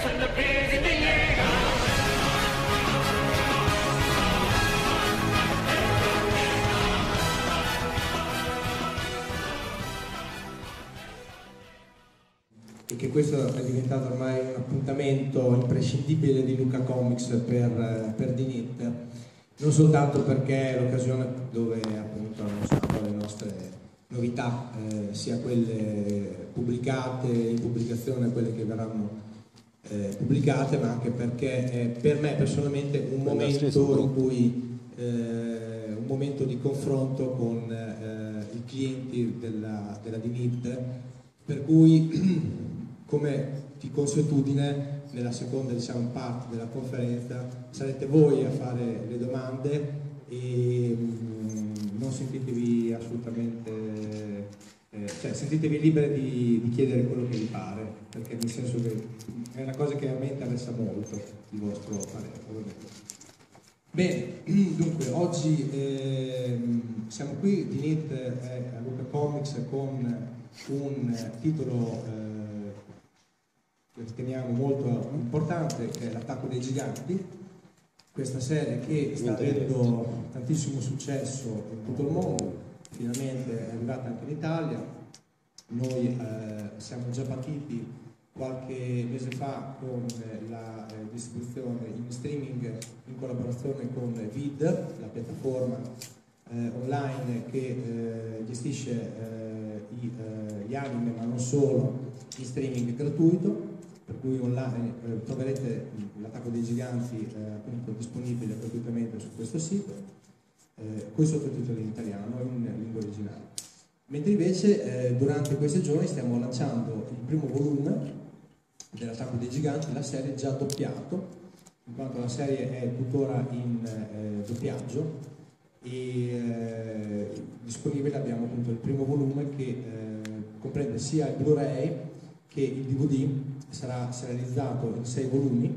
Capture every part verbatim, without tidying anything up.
E che questo è diventato ormai un appuntamento imprescindibile di Lucca Comics per, per Dinit, non soltanto perché è l'occasione dove appunto annunciamo le nostre novità, eh, sia quelle pubblicate in pubblicazione, quelle che verranno eh, pubblicate, ma anche perché è per me personalmente un momento in cui eh, un momento di confronto con eh, i clienti della, della Dinit, per cui come di consuetudine nella seconda, diciamo, parte della conferenza sarete voi a fare le domande e mh, non sentitevi assolutamente, eh, cioè sentitevi liberi di, di chiedere quello che vi pare, perché nel senso che è una cosa che a me interessa molto, il vostro parere, ovviamente. Bene, dunque oggi eh, siamo qui, Dinit è a Lucca Comics con un titolo eh, che riteniamo molto importante, che è L'attacco dei giganti, questa serie che sta avendo tantissimo successo in tutto il mondo, finalmente è arrivata anche in Italia. Noi eh, siamo già partiti qualche mese fa con la eh, distribuzione in streaming in collaborazione con Vid, la piattaforma eh, online che eh, gestisce eh, i, eh, gli anime, ma non solo, in streaming gratuito, per cui online eh, troverete L'attacco dei giganti eh, appunto disponibile gratuitamente su questo sito, eh, con i sottotitoli in italiano e in lingua originale. Mentre invece eh, durante questi giorni stiamo lanciando il primo volume dell'Attacco dei giganti, la serie già doppiato, in quanto la serie è tuttora in eh, doppiaggio e eh, disponibile abbiamo appunto il primo volume che eh, comprende sia il Blu-ray che il D V D, sarà serializzato in sei volumi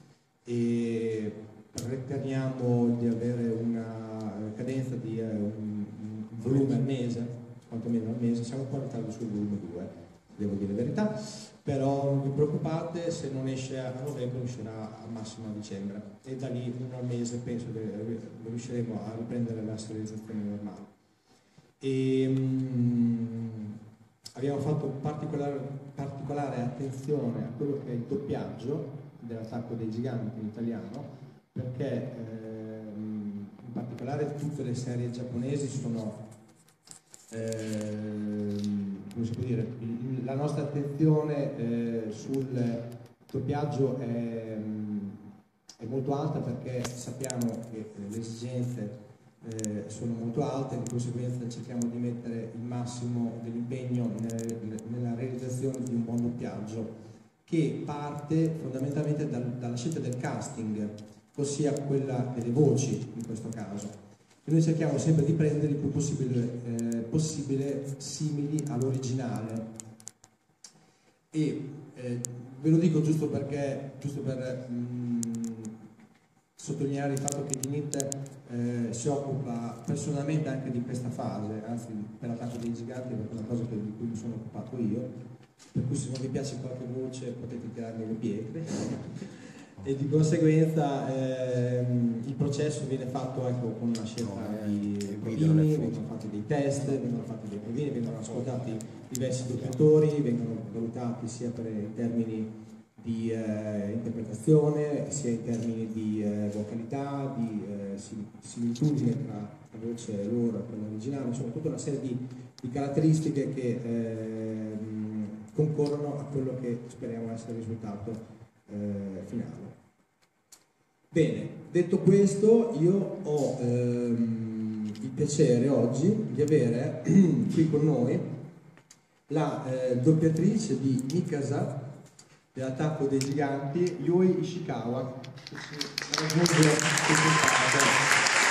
e riteniamo di avere una cadenza di eh, un, un volume al mese, quantomeno al mese. Siamo ancora in ritardo sul volume due, devo dire la verità, però non vi preoccupate, se non esce a novembre uscirà al massimo a dicembre e da lì uno al mese penso che riusciremo a riprendere la serializzazione normale. E, um, abbiamo fatto particolare, particolare attenzione a quello che è il doppiaggio dell'Attacco dei giganti in italiano, perché ehm, in particolare tutte le serie giapponesi sono, ehm, come si può dire, la nostra attenzione eh, sul doppiaggio è, è molto alta, perché sappiamo che le esigenze Eh, sono molto alte, di conseguenza cerchiamo di mettere il massimo dell'impegno nella realizzazione di un buon doppiaggio che parte fondamentalmente dal, dalla scelta del casting, ossia quella delle voci in questo caso. E noi cerchiamo sempre di prendere il più possibile, eh, possibile simili all'originale. E eh, ve lo dico giusto perché, giusto per mh, sottolineare il fatto che Dinit eh, si occupa personalmente anche di questa fase, anzi per l'Attacco dei giganti, perché è una cosa di cui mi sono occupato io, per cui se non vi piace qualche voce potete tirarmi le pietre e di conseguenza ehm, il processo viene fatto, ecco, con una scelta di provini, vengono fatti dei test, vengono fatti dei provini, vengono ascoltati diversi doppiatori, vengono valutati sia per in termini di eh, interpretazione, sia in termini di eh, vocalità, di eh, similitudine tra la voce loro e quella originale, insomma tutta una serie di, di caratteristiche che eh, concorrono a quello che speriamo essere il risultato eh, finale. Bene, detto questo, io ho ehm, il piacere oggi di avere qui con noi la eh, doppiatrice di Mikasa dell'Attacco dei giganti, Yui Ishikawa, che si raggiunge quest'estate.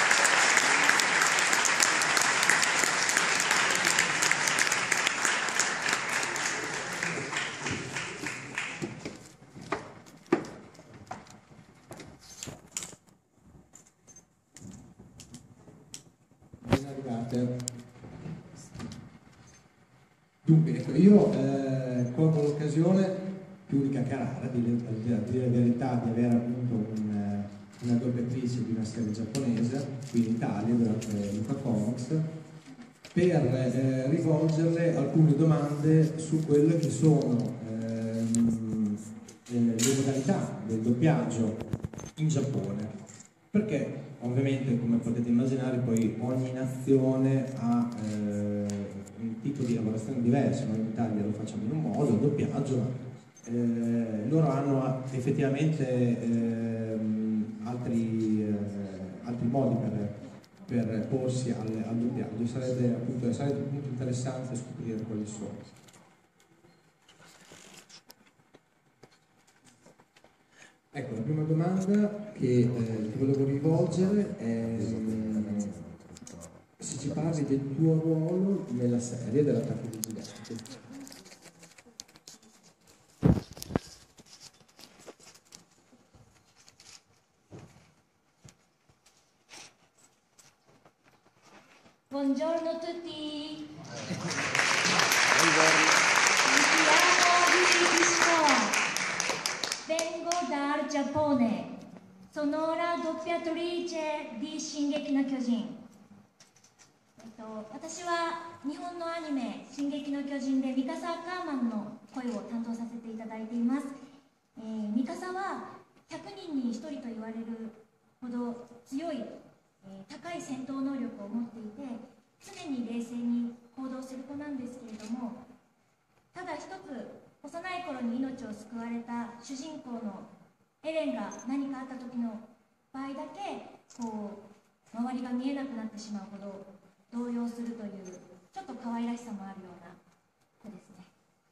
Ben arrivate. Dunque, ecco, io eh, colgo l'occasione più unica che rara, di dire la verità, di avere appunto un, una doppiatrice di una serie giapponese qui in Italia durante Luca Comics, per eh, rivolgerle alcune domande su quelle che sono ehm, eh, le modalità del doppiaggio in Giappone, perché ovviamente, come potete immaginare, poi ogni nazione ha eh, un tipo di lavorazione diverso. Noi in Italia lo facciamo in un modo, il doppiaggio, ma eh, loro hanno effettivamente eh, altri, eh, altri modi per, per porsi al, al doppiaggio. Sarebbe appunto, sarebbe appunto interessante scoprire quali sono. Ecco, la prima domanda che eh, ti volevo rivolgere è um, se ci parli del tuo ruolo nella serie dell'Attacco dei Giganti. Buongiorno a tutti. Buongiorno. Mi chiamo Ishikawa. Vengo dal Giappone. Sono la doppiatrice di Shingeki no Kyojin. 私は日本のアニメ「進撃の巨人」でミカサ・アッカーマンの声を担当させていただいています。えー、ミカサはひゃくにんにひとりと言われるほど強い、えー、高い戦闘能力を持っていて、常に冷静に行動する子なんですけれども、ただ一つ幼い頃に命を救われた主人公のエレンが何かあった時の場合だけこう周りが見えなくなってしまうほど動揺するというちょっと可愛らしさもあるような子ですね。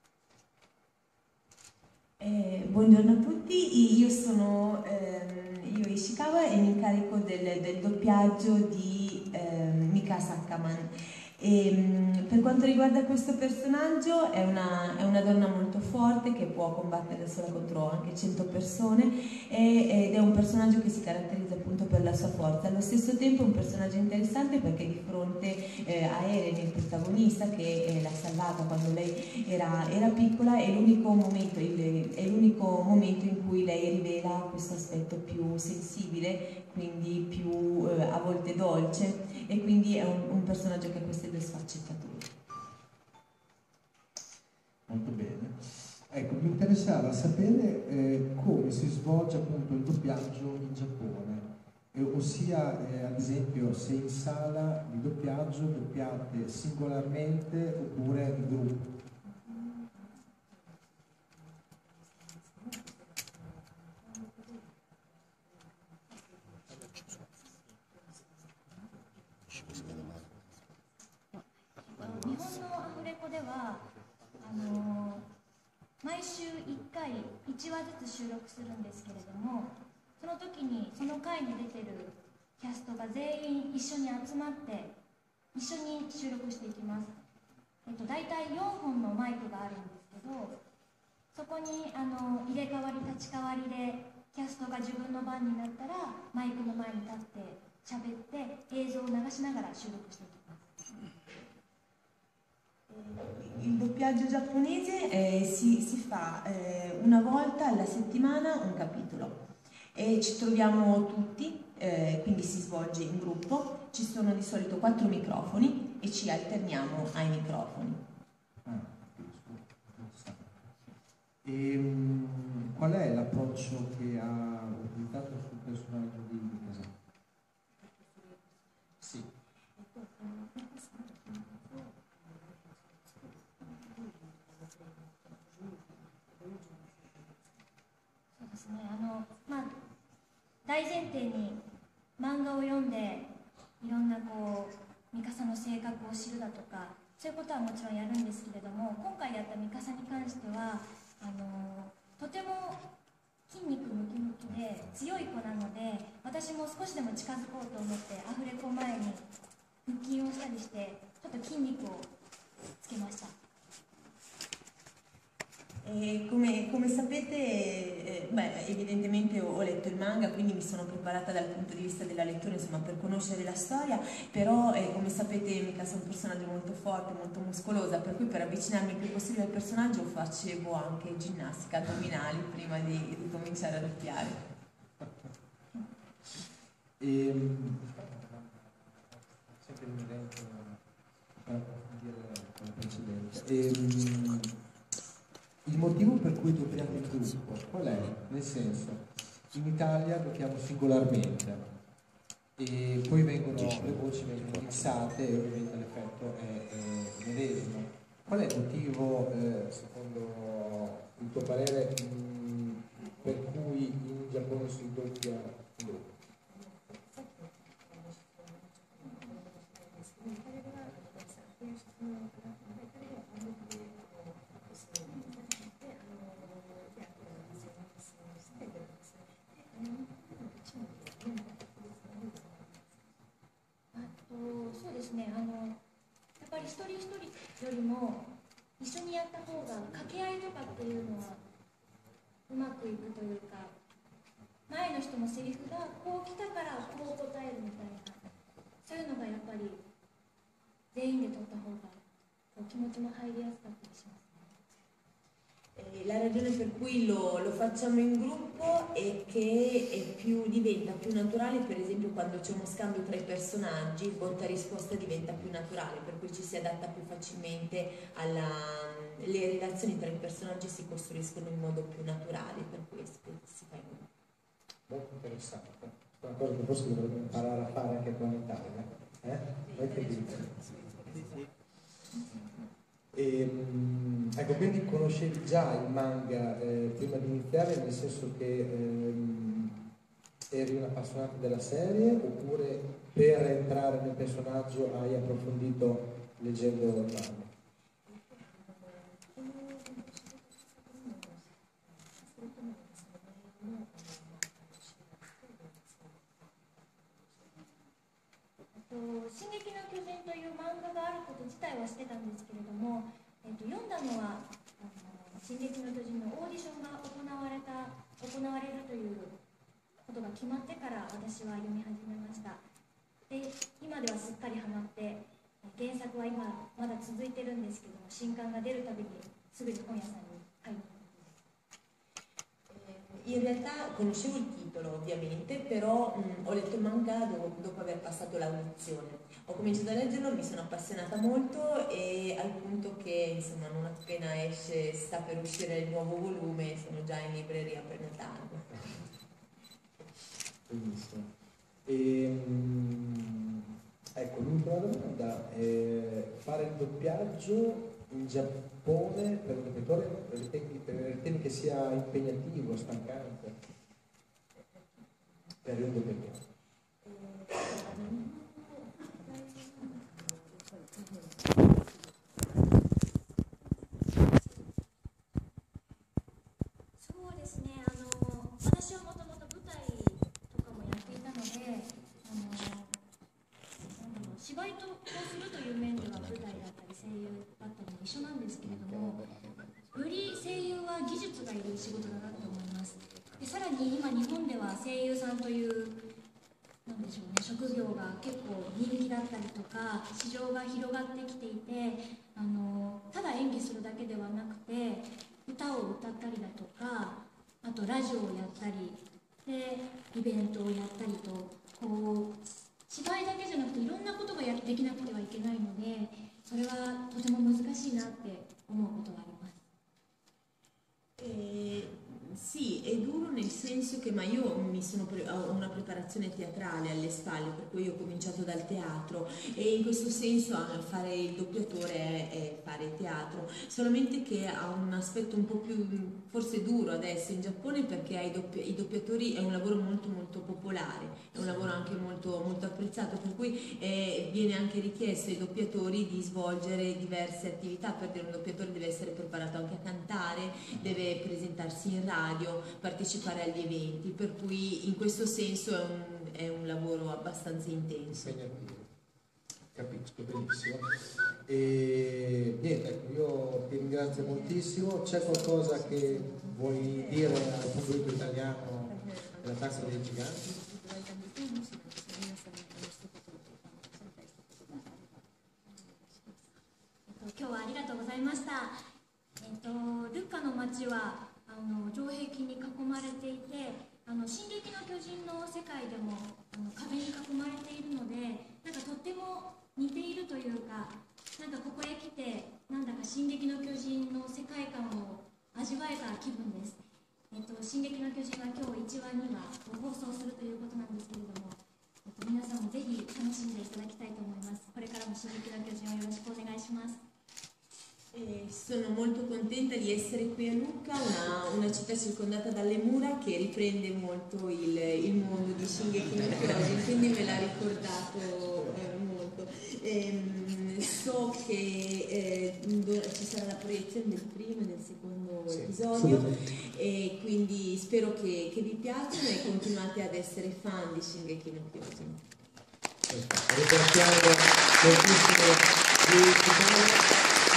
Eh, buongiorno a tutti, io sono ehm, io Ishikawa e mi incarico del, del doppiaggio di ehm, Mikasa Akaman. E, per quanto riguarda questo personaggio, è una, è una donna molto forte che può combattere sola contro anche cento persone e, ed è un personaggio che si caratterizza appunto per la sua forza. Allo stesso tempo è un personaggio interessante perché di fronte eh, a Eren, il protagonista, che eh, l'ha salvata quando lei era, era piccola, è l'unico momento, il, è l'unico momento in cui lei rivela questo aspetto più sensibile, quindi più eh, a volte dolce, e quindi è un, un personaggio che ha queste due sfaccettature. Molto bene. Ecco, mi interessava sapere eh, come si svolge appunto il doppiaggio in Giappone, eh, ossia eh, ad esempio se in sala di doppiaggio doppiate singolarmente oppure in gruppo. Ah, 毎週いっかいいちわずつ収録するんですけれども、その時にその回に出てるキャストが全員一緒に集まって一緒に収録していきます。えっと、大体よんほんのマイクがあるんですけど、そこにあの入れ替わり立ち替わりでキャストが自分の番になったらマイクの前に立って喋って映像を流しながら収録していきます。 Il doppiaggio giapponese eh, si, si fa eh, una volta alla settimana un capitolo e ci troviamo tutti, eh, quindi si svolge in gruppo, ci sono di solito quattro microfoni e ci alterniamo ai microfoni. Ah, e, um, qual è l'approccio che ha utilizzato sul personaggio di Mikasa? Sì. あのまあ、大前提に漫画を読んでいろんなこうミカサの性格を知るだとかそういうことはもちろんやるんですけれども、今回やったミカサに関してはあのとても筋肉ムキムキで強い子なので、私も少しでも近づこうと思ってアフレコ前に腹筋をしたりしてちょっと筋肉をつけました。 E come, come sapete, eh, beh, evidentemente ho, ho letto il manga, quindi mi sono preparata dal punto di vista della lettura, insomma, per conoscere la storia, però eh, come sapete Mikasa è un personaggio molto forte, molto muscolosa, per cui per avvicinarmi il più possibile al personaggio facevo anche ginnastica addominali prima di, di cominciare a doppiare. E, sempre inerente a dire la precedenza. E, il motivo per cui doppiamo in gruppo, qual è? Nel senso, in Italia doppiamo singolarmente e poi vengono, le voci vengono mixate e ovviamente l'effetto è, è medesimo. Qual è il motivo, eh, secondo il tuo parere, mh, per cui in Giappone si doppia in gruppo? La ragione per cui lo, lo facciamo in gruppo è che è più, diventa più naturale, per esempio quando c'è uno scambio tra i personaggi, il botta-risposta diventa più naturale, per cui ci si adatta più facilmente alla... le relazioni tra i personaggi si costruiscono in modo più naturale, per questo si fa in gruppo. Molto interessante, è una cosa che forse dovremmo imparare a fare anche qua in Italia, eh? Voi che dite? E, ecco, quindi conoscevi già il manga eh, prima di iniziare, nel senso che ehm, eri un appassionato della serie, oppure per entrare nel personaggio hai approfondito leggendo il manga? Shingeki no Kyojin という漫画があること自体はしてたんですけれども、えー、と読んだのはあの進撃の巨人のオーディションが行われた行われるということが決まってから私は読み始めました。で、今ではすっかりハマって、原作は今まだ続いてるんですけども、新刊が出るたびにすぐに本屋さんに買いに行く。 In realtà conoscevo il titolo ovviamente, però mh, ho letto il manga dopo, dopo aver passato l'audizione. Ho cominciato a leggerlo, mi sono appassionata molto e al punto che insomma non appena esce, sta per uscire il nuovo volume, sono già in libreria a prenotarlo. Benissimo. E, mh, ecco, l'ultima domanda è fare il doppiaggio in Giappone per un doppiatore ritieni che sia impegnativo, stancante per un doppiatore? そうですね、あの私はもともと舞台とかもやっていたので、あのなんだろう、芝居とするという面では舞台だったり声優だったりも一緒なんですけれども、より声優は技術がいる仕事だなと思います。でさらに今日本では声優さんというなんでしょうね、職業が結構人気だったりとか市場が広がってきていて、あのただ演技するだけではなくて歌を歌ったりだとか、あとラジオをやったりでイベントをやったりと、こう芝居だけじゃなくていろんなことがやできなくてはいけないので、それはとても難しいなって思うことがあります。 Eh, sì, è duro nel senso che ma io mi sono pre- ho una preparazione teatrale alle spalle, per cui ho cominciato dal teatro e in questo senso a fare il doppiatore è, è fare teatro, solamente che ha un aspetto un po' più forse duro adesso in Giappone, perché ai doppi- i doppiatori è un lavoro molto molto popolare, è un lavoro anche molto, molto apprezzato, per cui eh, viene anche richiesto ai doppiatori di svolgere diverse attività, perché un doppiatore deve essere preparato anche a cantare, deve presentarsi in radio, partecipare agli eventi, per cui in questo senso è un, è un lavoro abbastanza intenso. Impegnativo. capisco benissimo. E niente, ecco, io ti ringrazio moltissimo. C'è qualcosa che vuoi dire al pubblico italiano della Tazza dei Giganti? 今日はありがとうございました。えっと、ルッカの街はあの城壁に囲まれていて、あの進撃の巨人の世界でもあの壁に囲まれているので、なんかとっても似ているというか、なんかここへ来てなんだか進撃の巨人の世界観を味わえた気分です。えっと、進撃の巨人は今日いちわにわ放送するということなんですけれども、えっと、皆さんもぜひ楽しんでいただきたいと思います。これからも進撃の巨人をよろしくお願いします。 Eh, sono molto contenta di essere qui a Lucca, una, una città circondata dalle mura che riprende molto il, il mondo di Shingeki no Kyojin, quindi me l'ha ricordato eh, molto. Eh, so che eh, ci sarà la proiezione del primo e del secondo sì, episodio e quindi spero che, che vi piacciono e continuate ad essere fan di Shingeki no Kyojin. Ringraziamo moltissimo.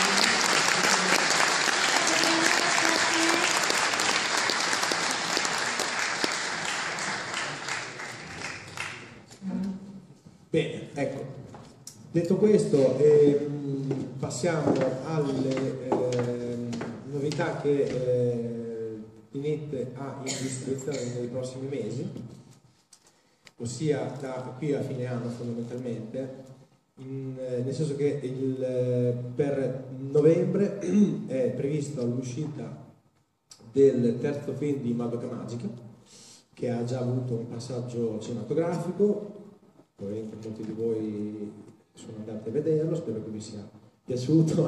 Bene, ecco, detto questo ehm, passiamo alle ehm, novità che eh, Dinette ha in distribuzione nei prossimi mesi, ossia da qui a fine anno fondamentalmente, in, eh, nel senso che il, eh, per novembre è prevista l'uscita del terzo film di Madoka Magica, che ha già avuto un passaggio cinematografico. Probabilmente molti di voi sono andati a vederlo, spero che vi sia piaciuto.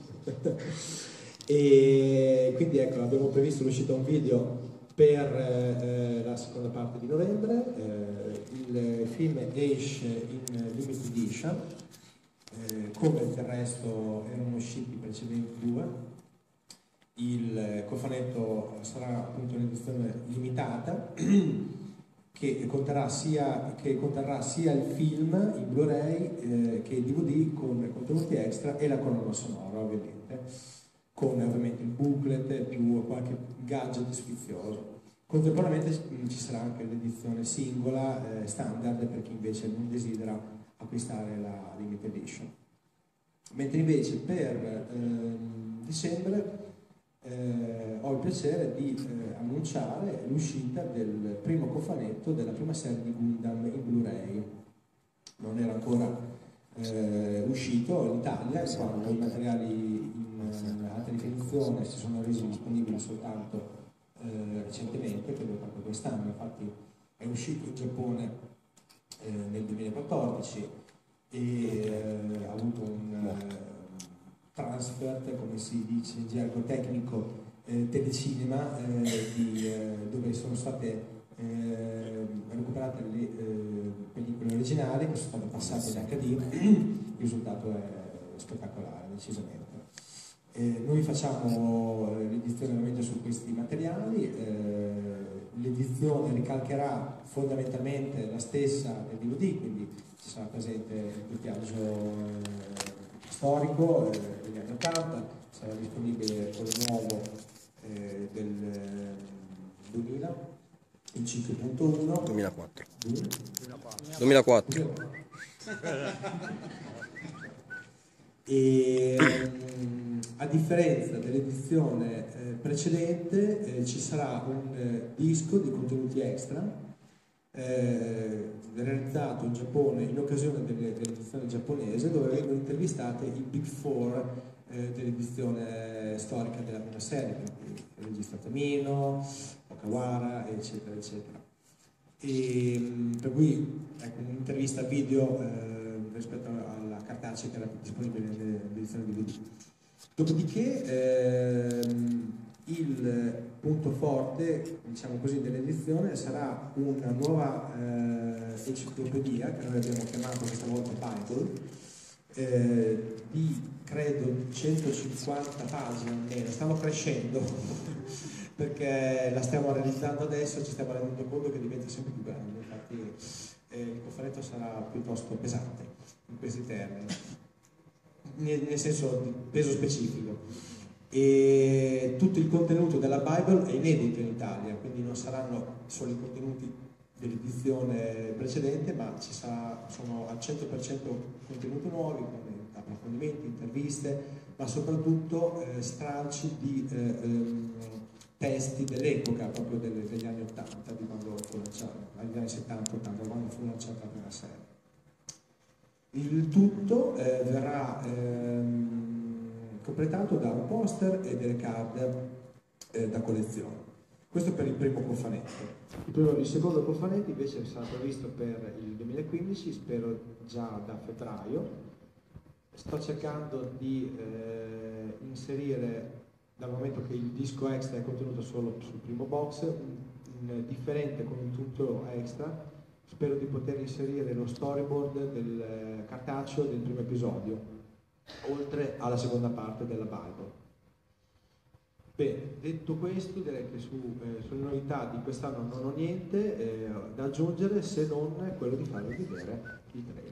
E quindi ecco, abbiamo previsto l'uscita un video per eh, la seconda parte di novembre. Eh, il film esce in limited edition, eh, come del resto erano usciti i precedenti due. Il cofanetto sarà appunto un'edizione limitata che conterrà sia, che conterrà sia il film in Blu-ray eh, che il D V D con contenuti extra e la colonna sonora ovviamente, con ovviamente il booklet più qualche gadget sfizioso. Contemporaneamente ci sarà anche l'edizione singola eh, standard per chi invece non desidera acquistare la limited edition. Mentre invece per eh, dicembre Eh, ho il piacere di eh, annunciare l'uscita del primo cofanetto della prima serie di Gundam in Blu-ray. Non era ancora eh, uscito in Italia, quando i materiali in eh, alta definizione si sono resi disponibili soltanto eh, recentemente, credo proprio quest'anno. Infatti è uscito in Giappone eh, nel duemilaquattordici e eh, ha avuto un eh, transfer, come si dice in gergo tecnico, eh, telecinema, eh, di, eh, dove sono state eh, recuperate le eh, pellicole originali che sono state passate in H D. Il risultato è spettacolare, decisamente. Eh, noi facciamo l'edizione ovviamente su questi materiali, eh, l'edizione ricalcherà fondamentalmente la stessa del D V D, quindi ci sarà presente il doppiaggio eh, storico eh, degli anni ottanta, sarà disponibile quello nuovo eh, del eh, duemila, il cinque punto uno. duemilaquattro. duemilaquattro. E um, a differenza dell'edizione eh, precedente eh, ci sarà un eh, disco di contenuti extra Eh, realizzato in Giappone in occasione dell'edizione giapponese, dove vengono intervistate i Big Four eh, dell'edizione storica della prima serie, quindi il regista Tamino, Okawara, eccetera, eccetera. E, per cui ecco, un'intervista video eh, rispetto alla cartacea che era disponibile nell'edizione D V D. Dopodiché ehm, il punto forte, diciamo così, dell'edizione sarà una nuova eh, enciclopedia che noi abbiamo chiamato questa volta Bible, eh, di credo centocinquanta pagine almeno, stanno crescendo, perché la stiamo realizzando adesso, ci stiamo rendendo conto che diventa sempre più grande, infatti eh, il cofanetto sarà piuttosto pesante in questi termini, nel, nel senso di peso specifico. E tutto il contenuto della Bible è inedito in Italia, quindi non saranno solo i contenuti dell'edizione precedente, ma ci sarà, sono al cento per cento contenuti nuovi, come approfondimenti, interviste, ma soprattutto eh, stralci di eh, ehm, testi dell'epoca, proprio delle, degli anni ottanta, di quando fu lanciata, agli anni settanta ottanta, quando fu lanciata la prima serie. Il tutto eh, verrà ehm, completato da un poster e delle card eh, da collezione. Questo per il primo cofanetto. Il, primo, il secondo cofanetto invece sarà previsto per il duemilaquindici, spero già da febbraio. Sto cercando di eh, inserire, dal momento che il disco extra è contenuto solo sul primo box, un, un differente contenuto extra. Spero di poter inserire lo storyboard del eh, cartaceo del primo episodio, oltre alla seconda parte della Bible. Bene, detto questo, direi che su, eh, sulle novità di quest'anno non ho niente eh, da aggiungere, se non quello di farvi vedere il trailer.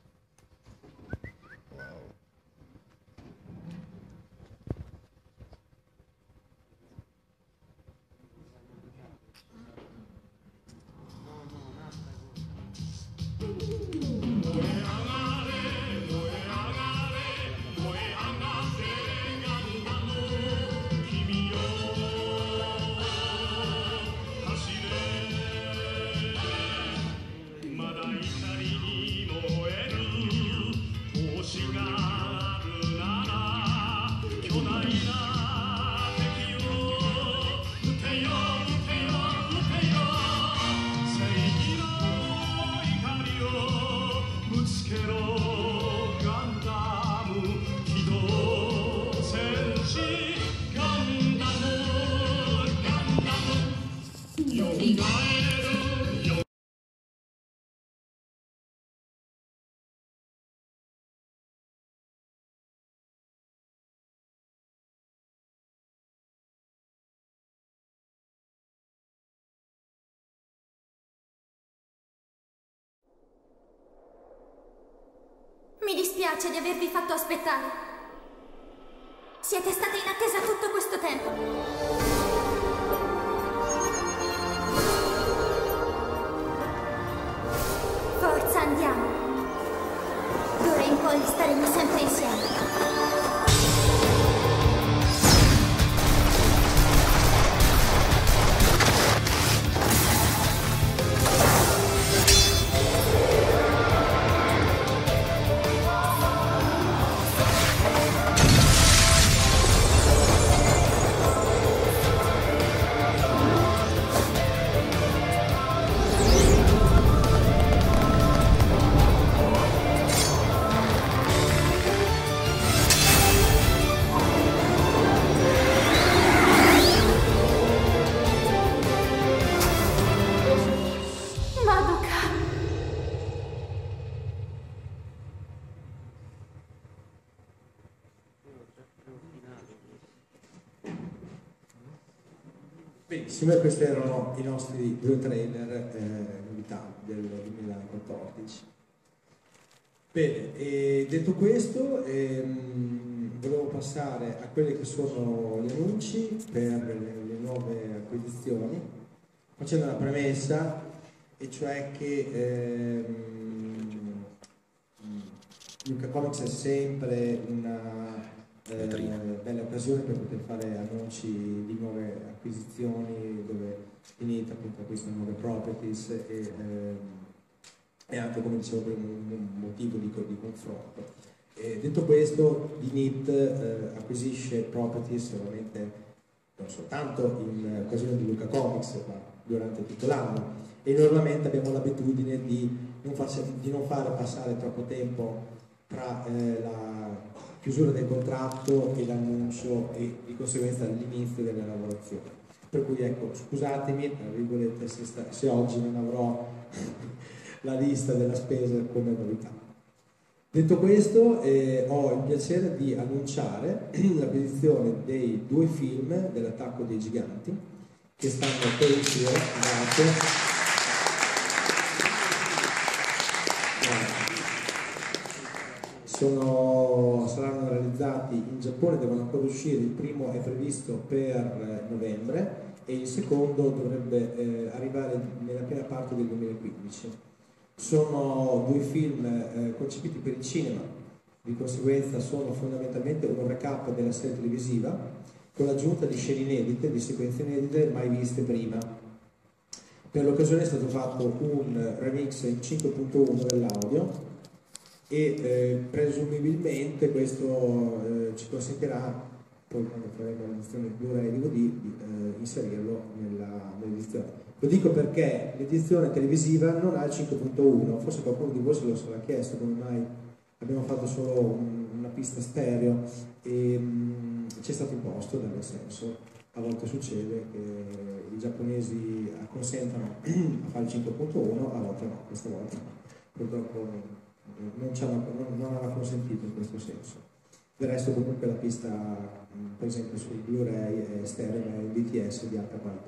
Mi dispiace di avervi fatto aspettare. Siete state in attesa tutto questo tempo. Forza, andiamo. D'ora in poi staremo sempre insieme. Benissimo, questi erano i nostri due trailer eh, novità del duemilaquattordici. Bene, e detto questo, ehm, volevo passare a quelli che sono gli annunci per le, le nuove acquisizioni, facendo una premessa, e cioè che ehm, Luca Comics è sempre una Eh, bella occasione per poter fare annunci di nuove acquisizioni dove Dinit appunto acquista nuove properties e, ehm, e anche, come dicevo prima, un, un motivo di, di confronto. E detto questo, Dinit eh, acquisisce properties ovviamente non soltanto in occasione di Luca Comics, ma durante tutto l'anno, e normalmente abbiamo l'abitudine di non, farsi, di non fare passare troppo tempo tra eh, la chiusura del contratto e l'annuncio e di conseguenza l'inizio delle lavorazioni. Per cui ecco, scusatemi, tra virgolette, se, sta, se oggi non avrò la lista della spesa come novità. Detto questo, eh, ho il piacere di annunciare l'acquisizione dei due film dell'Attacco dei Giganti, che stanno per uscire. Grazie. Sono, saranno realizzati in Giappone, devono ancora uscire. Il primo è previsto per novembre e il secondo dovrebbe eh, arrivare nella prima parte del duemilaquindici. Sono due film eh, concepiti per il cinema, di conseguenza sono fondamentalmente un recap della serie televisiva con l'aggiunta di scene inedite, di sequenze inedite mai viste prima. Per l'occasione è stato fatto un remix in cinque punto uno dell'audio e eh, presumibilmente questo eh, ci consentirà, poi quando faremo l'edizione Blu-ray e D V D, di eh, inserirlo nell'edizione. Lo dico perché l'edizione televisiva non ha il cinque punto uno, forse qualcuno di voi se lo sarà chiesto come mai abbiamo fatto solo un, una pista stereo e mh, ci è stato imposto dal senso. A volte succede che i giapponesi acconsentano a fare il cinque punto uno, a volte no, questa volta no. Purtroppo non, non, non aveva consentito in questo senso. Del resto comunque la pista, per esempio sui Blu-ray è stereo, è in D T S di alta qualità.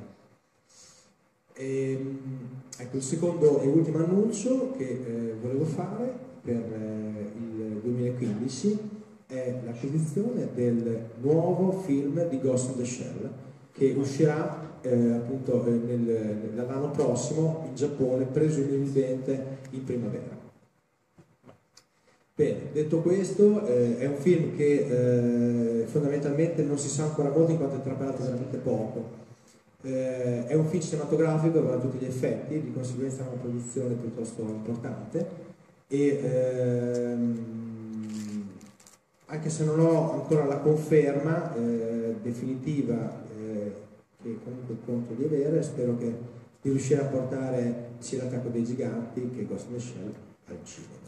E, ecco, il secondo e ultimo annuncio che eh, volevo fare per eh, il duemilaquindici è l'acquisizione del nuovo film di Ghost in the Shell che uscirà eh, appunto eh, nel, dall'anno prossimo in Giappone, presumibilmente in primavera. Bene, detto questo, eh, è un film che eh, fondamentalmente non si sa ancora molto in quanto è trapelato veramente poco. Eh, è un film cinematografico, avrà tutti gli effetti, di conseguenza è una produzione piuttosto importante e ehm, anche se non ho ancora la conferma eh, definitiva eh, che comunque conto di avere, spero che di riuscire a portare sia l'Attacco dei Giganti che Ghost in the Shell al cinema.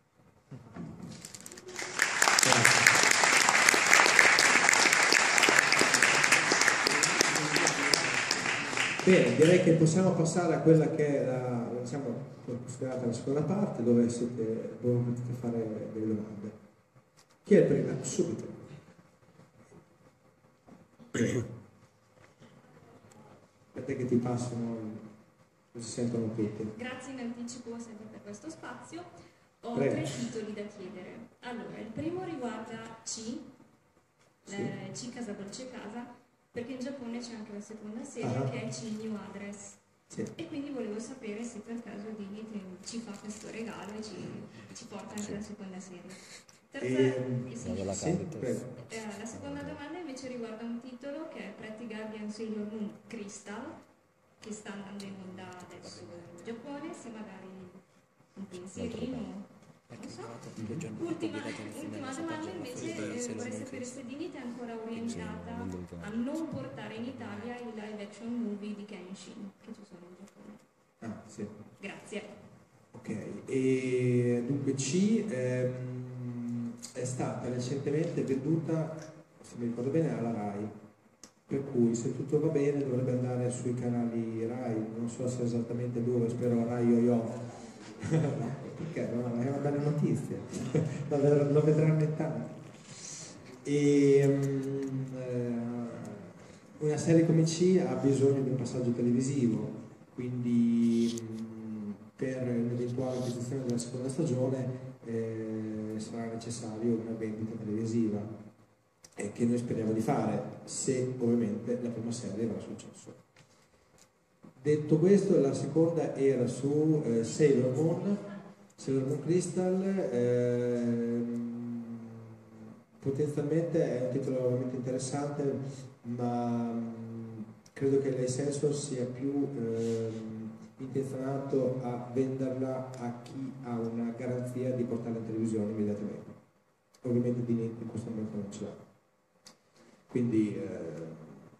Bene, direi che possiamo passare a quella che è la, diciamo, considerata la seconda parte, dove siete, dove potete fare delle domande. Chi è il primo? Subito. Aspetta che ti passano, così sentono tutti. Grazie in anticipo sempre per questo spazio. Ho Prego. tre titoli da chiedere. Allora, il primo riguarda C, Sì. eh, C Casa Dolce Casa, perché in Giappone c'è anche la seconda serie Ah. che è C New Address. Sì. E quindi volevo sapere se per caso Disney ci fa questo regalo e ci, ci porta anche la seconda serie. Terza, Ehm, eh, sì. Sì, prego. Eh, la seconda domanda invece riguarda un titolo che è Pretty Guardian Sailor Moon Crystal, che sta andando in onda adesso in Giappone, se magari un pensierino. Non so. Ultima, ultima domanda invece, eh, vorrei sapere se Dinit è ancora orientata a non portare in Italia i live action movie di Kenshin che ci sono in Giappone. Ah, sì. Grazie. Ok, e dunque C ehm, è stata recentemente venduta, se mi ricordo bene, alla RAI, per cui se tutto va bene dovrebbe andare sui canali RAI, non so se esattamente dove, spero RAI Yo-Yo. No, perché no, è una bella notizia, lo vedranno, lo vedranno in tanti. E, um, eh, una serie come C ha bisogno di un passaggio televisivo, quindi um, per un'eventuale acquisizione della seconda stagione eh, sarà necessario una vendita televisiva eh, che noi speriamo di fare, se ovviamente la prima serie avrà successo. Detto questo, la seconda era su eh, Sailor Moon, Sailor Moon Crystal, ehm, potenzialmente è un titolo veramente interessante, ma mh, credo che lei senso sia più ehm, intenzionato a venderla a chi ha una garanzia di portarla in televisione immediatamente. Ovviamente di niente in questo momento non ce l'ha. Quindi eh,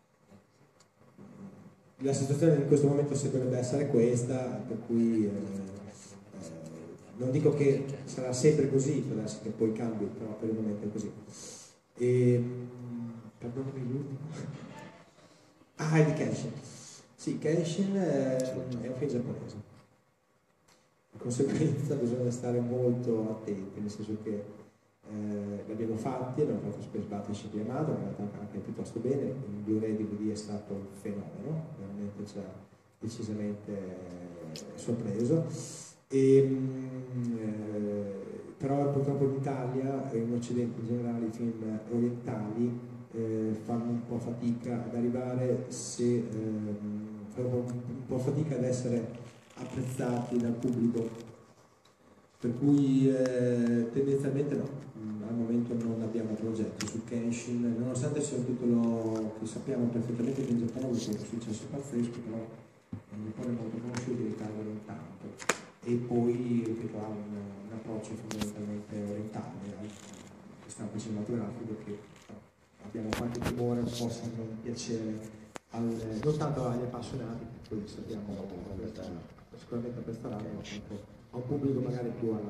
la situazione in questo momento dovrebbe essere questa, per cui eh, eh, non dico che sarà sempre così, può essere che poi cambi, però per il momento è così. E, perdonami l'ultimo. Ah, è di Kenshin. Sì, Kenshin eh, è un film giapponese. Di conseguenza bisogna stare molto attenti, nel senso che Eh, l'abbiamo fatti, abbiamo fatto Space Battleship Yamato, è andata anche piuttosto bene, il Blu-ray D V D è stato un fenomeno, veramente che ci ha decisamente eh, sorpreso. E, eh, però purtroppo in Italia e in Occidente in generale i film orientali eh, fanno un po' fatica ad arrivare se ehm, fanno un po' fatica ad essere apprezzati dal pubblico, per cui eh, tendenzialmente no, al momento non abbiamo progetti su Kenshin, nonostante sia un titolo che sappiamo perfettamente che in Giappone ha avuto un successo pazzesco, però in Giappone è molto conosciuto, in Italia non tanto. E poi, ripeto, ha un, un approccio fondamentalmente orientale, che stampo cinematografico, che abbiamo qualche timore possa non piacere al, non tanto agli appassionati, che poi sappiamo sicuramente apprezzeranno, ma a un pubblico magari più alla.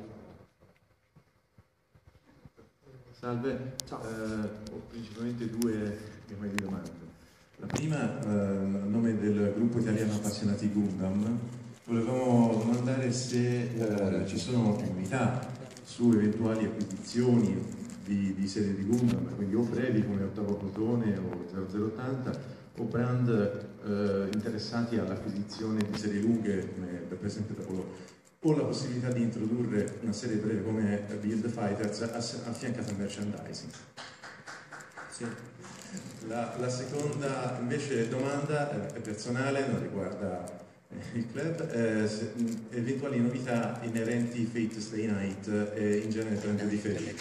Salve, Ciao. Eh, ho principalmente due tema di domande. La prima, eh, a nome del gruppo italiano appassionati Gundam, volevamo domandare se eh, ci sono più novità su eventuali acquisizioni di, di serie di Gundam, quindi o brevi come Ottavo Plutone o zero zero ottanta, o brand eh, interessati all'acquisizione di serie lunghe come per esempio Apollo, o la possibilità di introdurre una serie breve come Beyond the Fighters affiancata a merchandising. Sì. La, la seconda invece domanda è personale, non riguarda il club, eh, se, eventuali novità inerenti Fate Stay Night e in genere trend di ferie.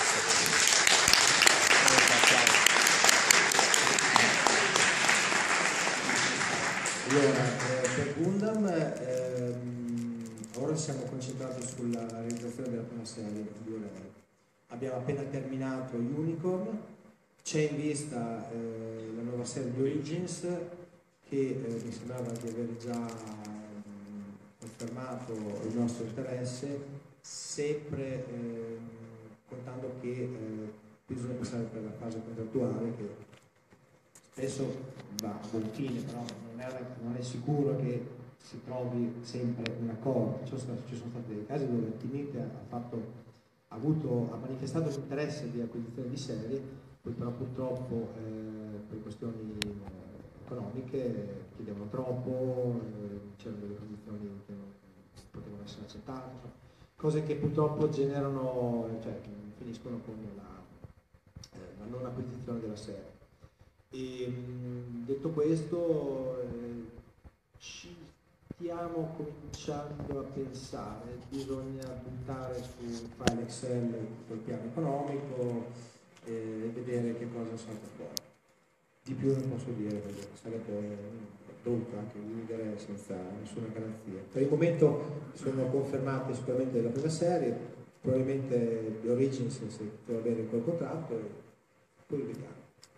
Allora, eh, per Gundam ehm, ora siamo concentrati sulla realizzazione della prima serie di Blu-ray. Abbiamo appena terminato Unicorn, c'è in vista eh, la nuova serie di Origins che eh, mi sembrava di aver già mh, confermato il nostro interesse, sempre eh, contando che eh, bisogna passare per la fase contrattuale che spesso va a buon fine, però non è, non è sicuro che si trovi sempre un accordo. Ci sono stati, ci sono stati dei casi dove Timite ha, fatto, ha, avuto, ha manifestato l'interesse di acquisizione di serie, poi però purtroppo eh, per questioni eh, economiche chiedevano troppo, eh, c'erano delle condizioni che non potevano essere accettate, cioè, cose che purtroppo generano, cioè finiscono con la, eh, la non acquisizione della serie. E, detto questo, eh, ci stiamo cominciando a pensare, bisogna puntare su un file Excel sul piano economico e eh, vedere che cosa salta fuori. Di più non posso dire perché sarebbe brutto anche vivere senza nessuna garanzia. Per il momento sono confermate sicuramente la prima serie, probabilmente The Origins se va bene col contratto, e poi vediamo.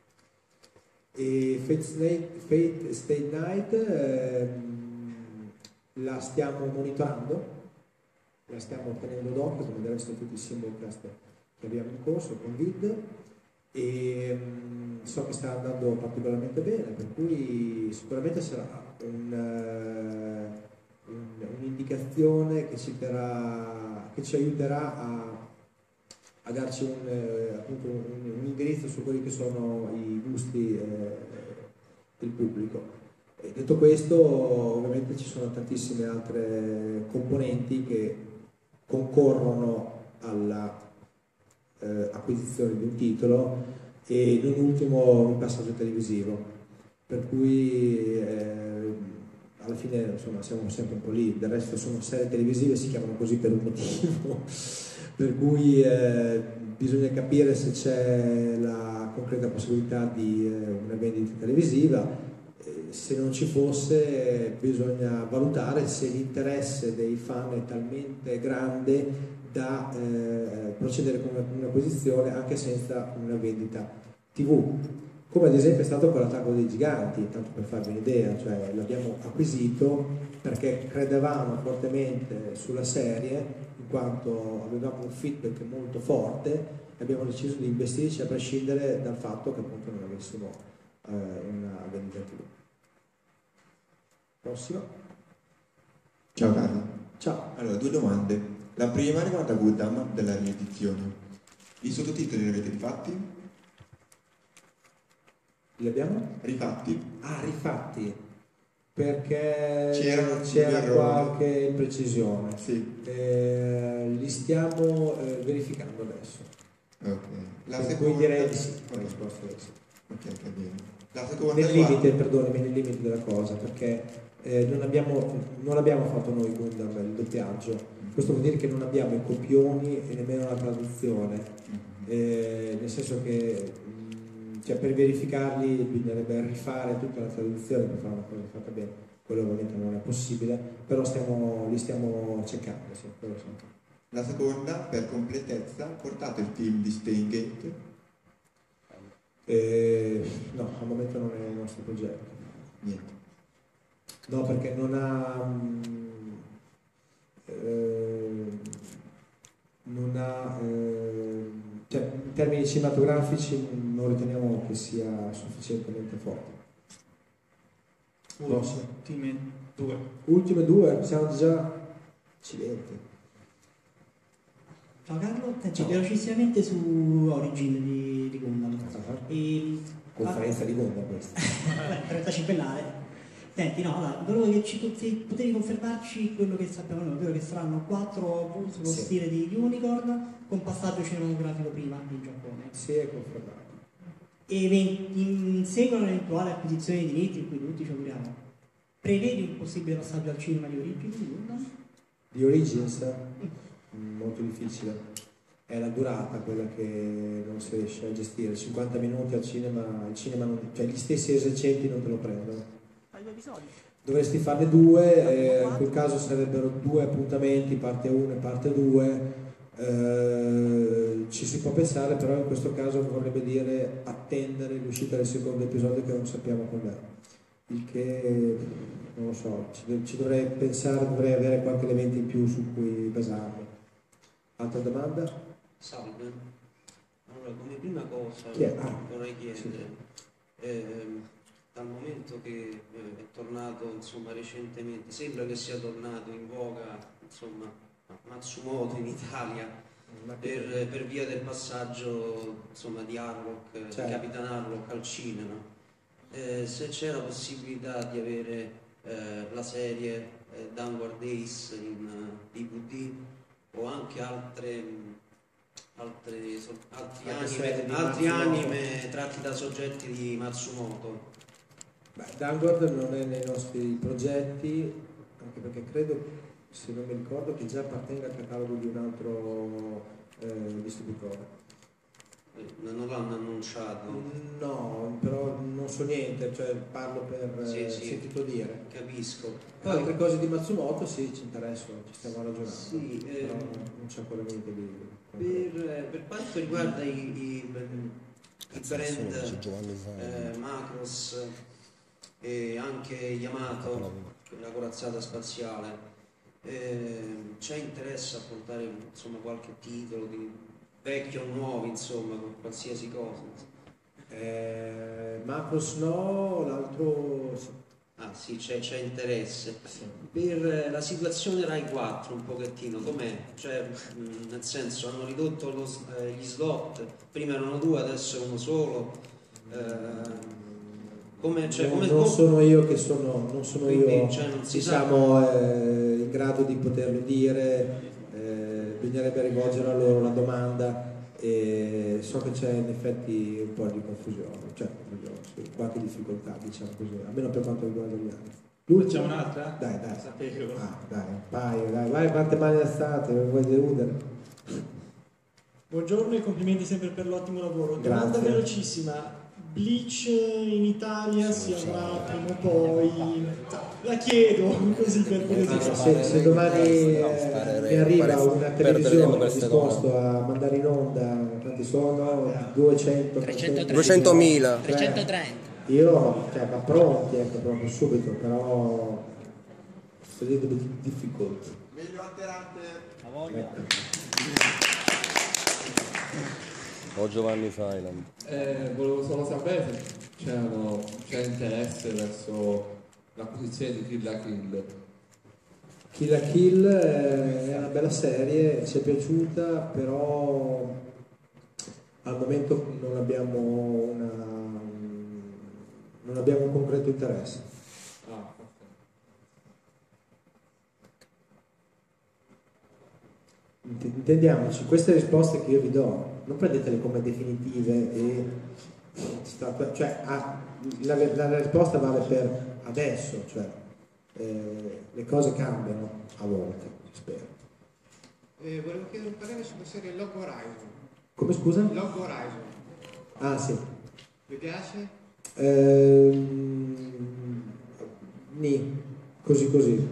E Fate Stay, Fate Stay Night ehm, la stiamo monitorando, la stiamo tenendo d'occhio come del resto tutti i simulcast che abbiamo in corso con Vid, e um, so che sta andando particolarmente bene, per cui sicuramente sarà un, uh, un, un'indicazione che ci, terrà, che ci aiuterà a a darci un, eh, appunto un, un indirizzo su quelli che sono i gusti eh, del pubblico. E detto questo, ovviamente ci sono tantissime altre componenti che concorrono alla eh, acquisizione di un titolo e non ultimo un passaggio televisivo, per cui eh, alla fine insomma siamo sempre un po' lì, del resto sono serie televisive, si chiamano così per un motivo. Per cui eh, bisogna capire se c'è la concreta possibilità di eh, una vendita televisiva, eh, se non ci fosse bisogna valutare se l'interesse dei fan è talmente grande da eh, procedere con un'acquisizione anche senza una vendita tivù, come ad esempio è stato con l'Attacco dei Giganti, tanto per farvi un'idea, cioè l'abbiamo acquisito perché credevamo fortemente sulla serie, in quanto avevamo un feedback molto forte e abbiamo deciso di investirci a prescindere dal fatto che appunto non avessimo eh, una vendita tivù. Prossimo. Ciao Carlo. Ciao. Allora, due domande. La prima riguarda Gundam della riedizione. I sottotitoli li avete rifatti? Li abbiamo? Rifatti? Ah, rifatti. perché c'era, c'era qualche imprecisione. Sì. Eh, li stiamo eh, verificando adesso. Ok. La per seconda... cui direi di sì. Ok, La risposta è sì. ok, va bene. La seconda nel riguarda- limite, perdonami, nel limite della cosa, perché eh, non, abbiamo, non l'abbiamo fatto noi Gundam il doppiaggio. Questo vuol dire che non abbiamo i copioni e nemmeno la traduzione, eh, nel senso che mh, cioè, per verificarli bisognerebbe rifare tutta la traduzione per fare una cosa fatta bene. Quello ovviamente non è possibile, però stiamo, li stiamo cercando. Sì, quello sì. La seconda, per completezza, portate il film di Steins Gate? Eh, no, al momento non è il nostro progetto. Niente. No, perché non ha... Mh, eh, non ha... Eh, cioè, in termini cinematografici non riteniamo che sia sufficientemente forte. Ultime due. Ultime due, siamo già... Accidenti. Ciao Carlo, senti, velocissimamente su Origin di, di Gundam. Uh-huh. E, Conferenza di Gundam questa. Vabbè, trentacinquennale. Senti, no, allora, volevo che ci se potevi confermarci quello che sappiamo noi, ovvero che saranno quattro V sullo Sì. stile di Unicorn con passaggio cinematografico prima in Giappone. Sì, è confermato. E in seguito all'eventuale acquisizione di diritti, in cui tutti ci auguriamo, prevedi un possibile passaggio al cinema di Origin di Gundam? Di Origins? Molto difficile. È la durata quella che non si riesce a gestire. cinquanta minuti al cinema, il cinema non, cioè gli stessi esercenti non te lo prendono. Fai due episodi? Dovresti farne due, eh, in quel caso sarebbero due appuntamenti, parte uno e parte due. Eh, ci si può pensare, però in questo caso vorrebbe dire attendere l'uscita del secondo episodio che non sappiamo quando è. Il che non lo so, ci, ci dovrei pensare, dovrei avere qualche elemento in più su cui basarmi. Altra domanda? Salve. Allora, come prima cosa Chi è? Ah, vorrei chiedere, sì. ehm, dal momento che eh, è tornato insomma recentemente, sembra che sia tornato in voga insomma Matsumoto in Italia per, per via del passaggio insomma di Harlock, Certo. di Capitan Harlock al cinema, eh, se c'è la possibilità di avere eh, la serie eh, Downward Days in uh, D V D o anche altre, altre so, altri, anime, altri anime tratti da soggetti di Matsumoto. Beh, Downward non è nei nostri progetti, anche perché credo, se non mi ricordo, che già appartenga al catalogo di un altro eh, distributore. Non l'hanno annunciato? No, però non so niente, cioè parlo per Sì, eh, sì. sentito dire. Capisco. Poi altre cose di Matsumoto sì, ci interessano, ci stiamo ragionando, Sì, però ehm, non c'è ancora niente di... Per, per quanto riguarda i, i, i brand eh, Macros e anche Yamato, la corazzata spaziale, eh, c'è interesse a portare insomma qualche titolo di vecchio o nuovo, insomma, con qualsiasi cosa? Eh, Macros no, l'altro sì. Ah sì, c'è, c'è interesse. Per la situazione Rai quattro un pochettino, com'è? Cioè, mh, nel senso, hanno ridotto lo, eh, gli slot, prima erano due, adesso è uno solo. Eh, come, cioè, non, come, non sono io che sono, non sono quindi, io, cioè, non si diciamo, eh, in grado di poterlo dire, eh, bisognerebbe rivolgere a loro la domanda e so che c'è in effetti un po' di confusione, cioè sì, qualche difficoltà, diciamo così, almeno per quanto riguarda gli anni. Facciamo un'altra? Dai, dai. Sapevo. Ah, dai, un paio, dai, vai, quante mani alzate, vuoi deludere? Buongiorno e complimenti sempre per l'ottimo lavoro. Grazie. Domanda velocissima. Bleach in Italia si avrà prima o poi? La chiedo così per curiosità. Se, se domani eh, mi arriva una televisione disposto a mandare in onda, quanti sono? duecento, duecentomila. trecentotrenta. Io, cioè, ma pronti, ecco, proprio subito, però sto dicendo di difficoltà. Meglio alterante. A voglia. O Giovanni Thailand. Eh, volevo solo sapere se c'erano, c'è interesse verso l'acquisizione di Kill la Kill. Kill la Kill è una bella serie, ci è piaciuta, però al momento non abbiamo una non abbiamo un concreto interesse. Ah, Int- Intendiamoci, queste risposte che io vi do, non prendetele come definitive e sta- cioè, ah, la, la risposta vale per adesso, cioè eh, le cose cambiano a volte, spero. Eh, volevo chiedere un parere sulla serie Log Horizon. Come scusa? Log Horizon. Ah sì. Vi piace? Ehm, nì, così così.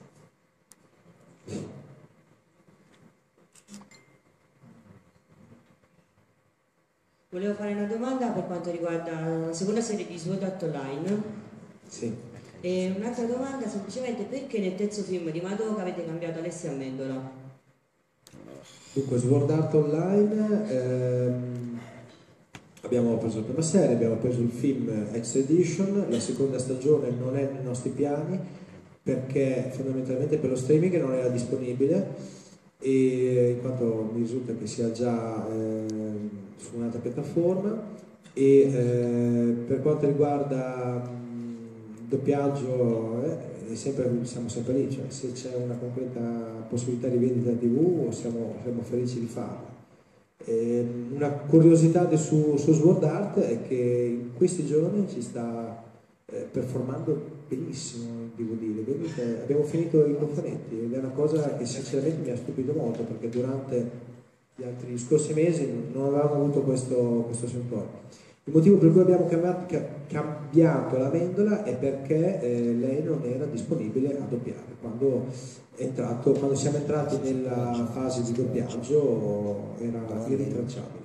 Volevo fare una domanda per quanto riguarda la seconda serie di Sword Art Online. Sì. E un'altra domanda semplicemente perché nel terzo film di Madoka avete cambiato Alessia Amendola? Dunque, Sword Art Online ehm, abbiamo preso la prima serie, abbiamo preso il film X Edition, la seconda stagione non è nei nostri piani perché fondamentalmente per lo streaming non era disponibile e in quanto mi risulta che sia già ehm, su un'altra piattaforma e eh, per quanto riguarda mh, il doppiaggio eh, è sempre, siamo sempre lì, cioè se c'è una concreta possibilità di vendita tivù siamo, siamo felici di farla. E, una curiosità di su, su Sword Art è che in questi giorni ci sta eh, performando benissimo il D V D, le vendite, abbiamo finito i cofanetti ed è una cosa che sinceramente mi ha stupito molto perché durante gli altri scorsi mesi non avevamo avuto questo, questo settore. Il motivo per cui abbiamo cambiato, cambiato la Amendola è perché eh, lei non era disponibile a doppiare. Quando, è entrato, quando siamo entrati nella fase di doppiaggio era irritracciabile.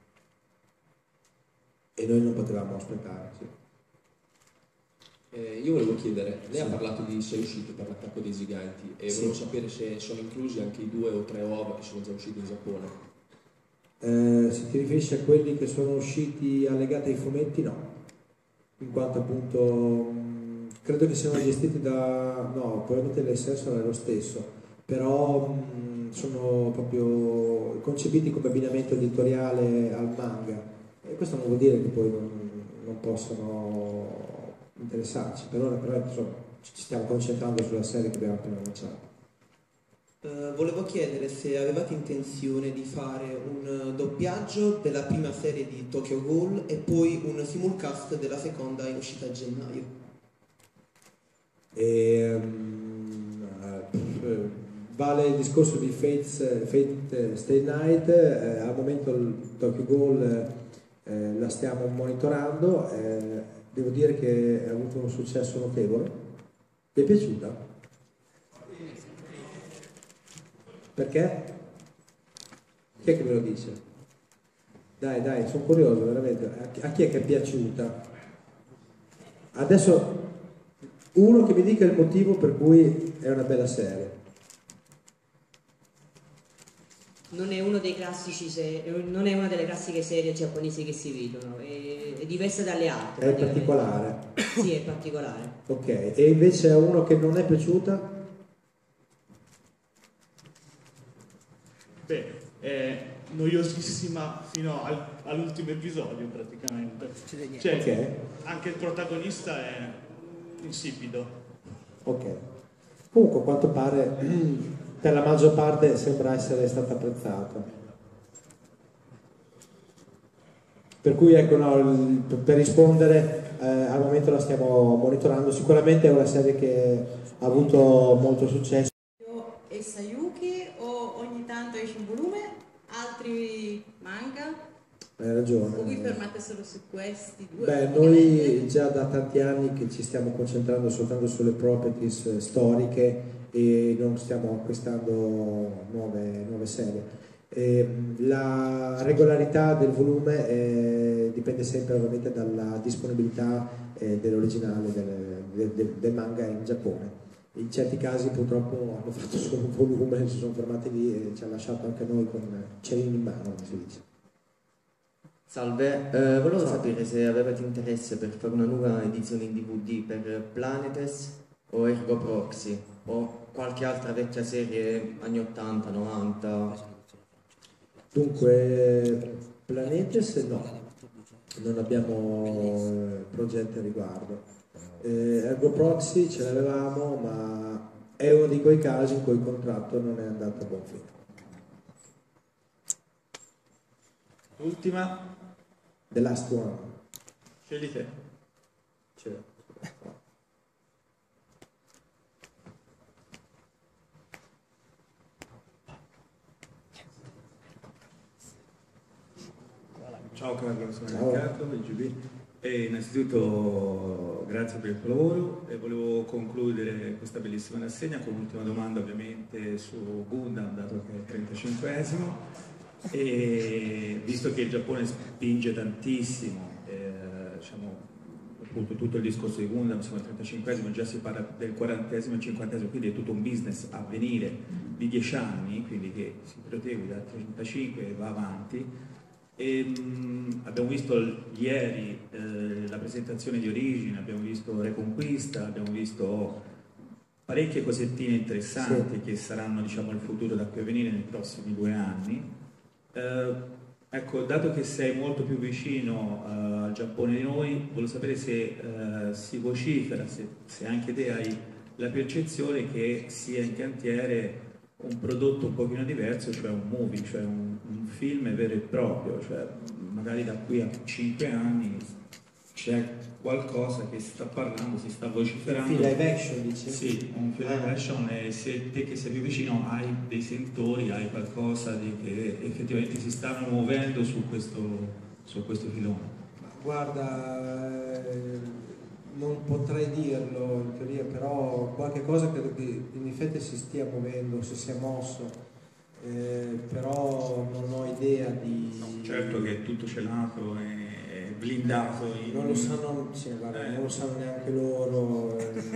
E noi non potevamo aspettare. Sì. Eh, io volevo chiedere, lei sì. ha parlato di sei uscite per l'attacco dei giganti e sì. volevo sapere se sono inclusi anche i due o tre O V A che sono già usciti in Giappone. Eh, se ti riferisci a quelli che sono usciti allegati ai fumetti, no, in quanto appunto mh, credo che siano gestiti da, no, probabilmente l'essenso è lo stesso, però mh, sono proprio concepiti come abbinamento editoriale al manga e questo non vuol dire che poi non, non possano interessarci, per ora però insomma, ci stiamo concentrando sulla serie che abbiamo appena lanciato. Uh, volevo chiedere se avevate intenzione di fare un doppiaggio della prima serie di Tokyo Ghoul e poi un simulcast della seconda in uscita a gennaio. E, um, uh, vale il discorso di Fate's, Fate Stay Night, eh, al momento il Tokyo Ghoul eh, la stiamo monitorando, eh, devo dire che ha avuto un successo notevole. Vi è piaciuta? Perché? Chi è che me lo dice? Dai, dai, sono curioso veramente. A chi è che è piaciuta? Adesso uno che mi dica il motivo per cui è una bella serie. Non è uno dei classici se... non è una delle classiche serie giapponesi che si vedono, è, è diversa dalle altre. È particolare. Sì, è particolare. Ok, e invece a uno che non è piaciuta? Beh, è noiosissima fino al, all'ultimo episodio praticamente. Cioè, okay. Anche il protagonista è insipido. Ok. Comunque a quanto pare per la maggior parte sembra essere stata apprezzata. Per cui ecco, no, per rispondere eh, al momento la stiamo monitorando. Sicuramente è una serie che ha avuto molto successo. E Sayuki o ogni tanto esce un volume, altri manga? Hai ragione. O vi fermate solo su questi due? Beh, noi già da tanti anni che ci stiamo concentrando soltanto sulle properties storiche e non stiamo acquistando nuove, nuove serie. E la regolarità del volume eh, dipende sempre ovviamente dalla disponibilità eh, dell'originale del, del, del manga in Giappone. In certi casi purtroppo hanno fatto solo un volume, si sono fermati lì e ci ha lasciato anche noi con cerini in mano, come si dice. Salve, eh, volevo Salve. sapere se avevate interesse per fare una nuova edizione in D V D per Planetes o Ergo Proxy o qualche altra vecchia serie anni ottanta, novanta. Dunque, Planetes no, non abbiamo progetti a riguardo. Eh, Ergo Proxy ce l'avevamo, ma è uno di quei casi in cui il contratto non è andato a buon fine. Ultima. The last one. Scegli te. C'è. Ciao Carlo, sono Ciao. Riccardo del G B. E innanzitutto grazie per il tuo lavoro e volevo concludere questa bellissima rassegna con l'ultima domanda ovviamente su Gundam, dato che è il trentacinquesimo, e visto che il Giappone spinge tantissimo, eh, diciamo, appunto tutto il discorso di Gundam, siamo al trentacinquesimo, già si parla del quarantesimo e cinquantesimo, quindi è tutto un business a venire di dieci anni, quindi che si prosegue dal trentacinque e va avanti. E, mh, abbiamo visto ieri eh, la presentazione di Origin, abbiamo visto Reconquista, abbiamo visto parecchie cosettine interessanti sì. che saranno, diciamo, il futuro da qui a venire nei prossimi due anni. Eh, ecco, dato che sei molto più vicino eh, al Giappone di noi, volevo sapere se eh, si vocifera, se, se anche te hai la percezione che sia in cantiere un prodotto un pochino diverso, cioè un movie, cioè un, un film vero e proprio, cioè magari da qui a cinque anni c'è qualcosa che sta parlando, si sta vociferando. Un film live action, dici? Sì, un film live action, e se te che sei più vicino hai dei sentori, hai qualcosa di che effettivamente si stanno muovendo su questo, su questo filone. Guarda, eh, non potrei dirlo in teoria, però qualche cosa credo che in effetti si stia muovendo, si sia mosso, eh, però non ho idea di... No, certo che è tutto celato e blindato. In... Non lo sanno, sì, guarda, eh. non lo sanno neanche loro.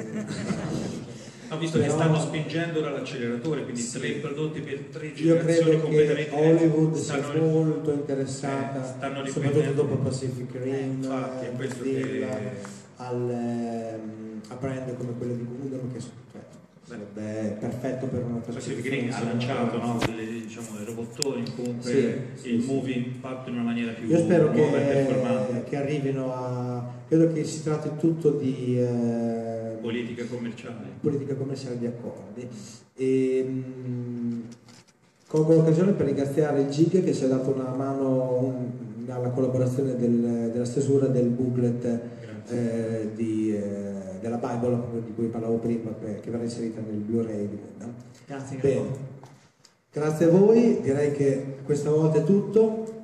Ho visto però... che stanno spingendo ora l'acceleratore, quindi sì. tre prodotti per tre Io generazioni credo completamente che Hollywood stanno sia molto interessata, eh, stanno soprattutto dopo Pacific Rim, eh, infatti, è questo che... al, ehm, a brand come quello di Gundam, che cioè, sarebbe perfetto per una Pacific Rim ha lanciato, no, delle, diciamo, dei robottoni, comunque sì, il sì, movie fatto in una maniera più io spero nuova che, e performante. Che arrivino a... credo che si tratti tutto di eh, politica commerciale politica commerciale di accordi. E, mh, colgo l'occasione per ringraziare il Gig che ci ha dato una mano un, alla collaborazione del, della stesura del booklet eh, di, eh, della Bible di cui parlavo prima, che verrà inserita nel Blu-ray di Gundam. Grazie, bene. Grazie a voi, direi che questa volta è tutto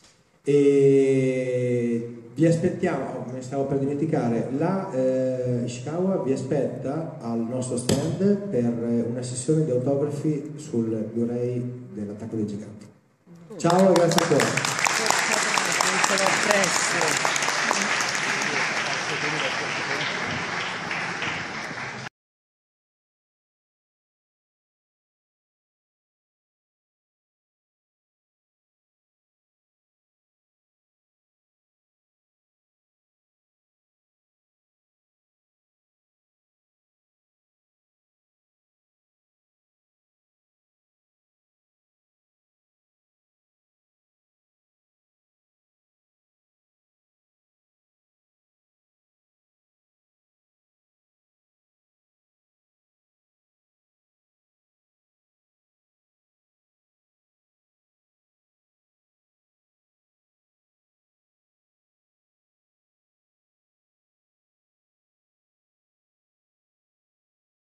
e vi aspettiamo, me ne stavo per dimenticare, la eh, Ishikawa vi aspetta al nostro stand per una sessione di autografi sul Blu-ray dell'Attacco dei Giganti. Ciao e grazie a tutti. Presto.